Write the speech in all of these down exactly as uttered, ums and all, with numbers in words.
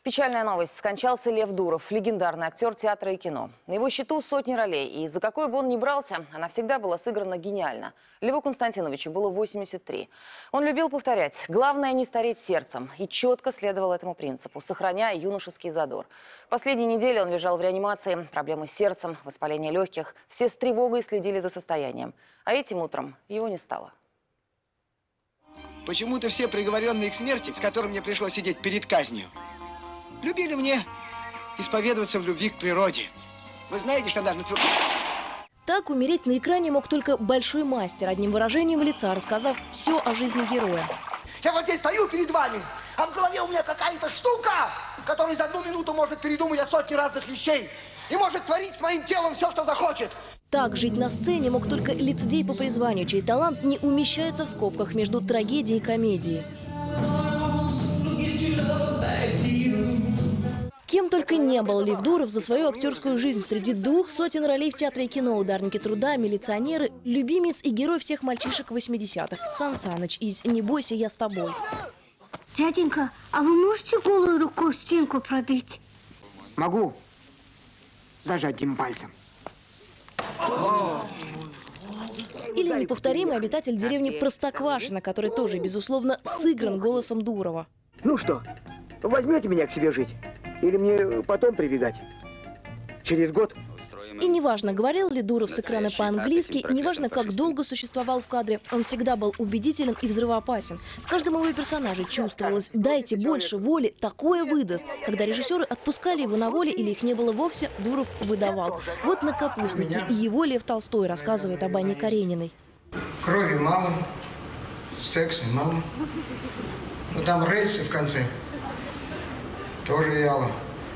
Печальная новость. Скончался Лев Дуров, легендарный актер театра и кино. На его счету сотни ролей, и за какой бы он ни брался, она всегда была сыграна гениально. Льву Константиновичу было восемьдесят три. Он любил повторять: главное не стареть сердцем, и четко следовал этому принципу, сохраняя юношеский задор. Последние недели он лежал в реанимации, проблемы с сердцем, воспаление легких. Все с тревогой следили за состоянием. А этим утром его не стало. Почему-то все приговоренные к смерти, с которым мне пришлось сидеть перед казнью, любили мне исповедоваться в любви к природе. Вы знаете, что даже... Так умереть на экране мог только большой мастер, одним выражением лица рассказав все о жизни героя. Я вот здесь стою перед вами, а в голове у меня какая-то штука, которая за одну минуту может передумать о сотне разных вещей и может творить с моим телом все, что захочет. Так жить на сцене мог только лицедей по призванию, чей талант не умещается в скобках между трагедией и комедией. Кем только не был Лев Дуров за свою актерскую жизнь. Среди двух сотен ролей в театре и кино: «Ударники труда», «Милиционеры», любимец и герой всех мальчишек восьмидесятых Сан Саныч из «Не бойся, я с тобой». Дяденька, а вы можете голую рукой стенку пробить? Могу. Даже одним пальцем. Или неповторимый обитатель деревни Простоквашино, который тоже, безусловно, сыгран голосом Дурова. Ну что, возьмете меня к себе жить? Или мне потом привидать? Через год? И неважно, говорил ли Дуров с экрана по-английски, неважно, как долго существовал в кадре, он всегда был убедителен и взрывоопасен. В каждом его персонаже чувствовалось: дайте больше воли, такое выдаст. Когда режиссеры отпускали его на воле или их не было вовсе, Дуров выдавал. Вот на «Капустнике» и его Лев Толстой рассказывает об Анне Карениной. Крови мало, секса мало. Ну там рельсы в конце. Тоже вяло.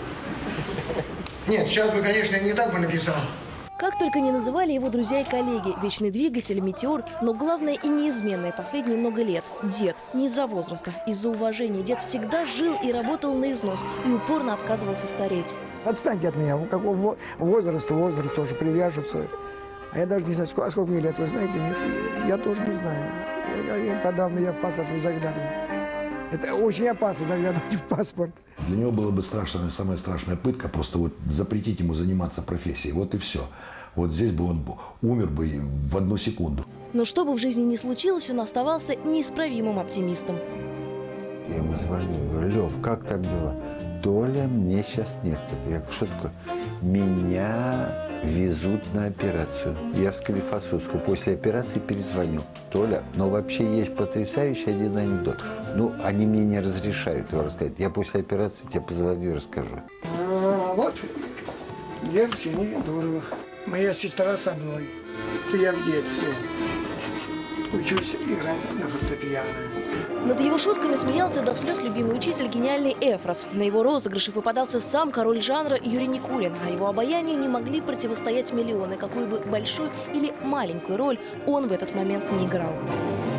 Нет, сейчас бы, конечно, не так бы написал. Как только не называли его друзья и коллеги: вечный двигатель, метеор, но главное и неизменное последние много лет – дед. Не из-за возраста, из-за уважения. Дед всегда жил и работал на износ и упорно отказывался стареть. Отстаньте от меня, какого возраста, возраст тоже привяжутся. А я даже не знаю, сколько, сколько мне лет, вы знаете? Нет, я тоже не знаю. Я, я подавно я в паспорт не заглядываю. Это очень опасно заглядывать в паспорт. Для него было бы страшная, самая страшная пытка просто вот запретить ему заниматься профессией. Вот и все. Вот здесь бы он умер бы в одну секунду. Но что бы в жизни ни случилось, он оставался неисправимым оптимистом. Я ему звоню, говорю: Лев, как там дела? Толя, мне сейчас некогда. Я говорю: что такое? Меня везут на операцию. Я в Склифосовскую. После операции перезвоню. Толя, но вообще есть потрясающий один анекдот. Ну, они мне не разрешают его рассказать. Я после операции тебе позвоню и расскажу. А, вот, Лев Дуров. Моя сестра со мной. Это я в детстве учусь играть на фортепиано. Над его шутками смеялся до слез любимый учитель гениальный Эфрос. На его розыгрыши попадался сам король жанра Юрий Никулин. А его обаянию не могли противостоять миллионы. Какую бы большую или маленькую роль он в этот момент не играл.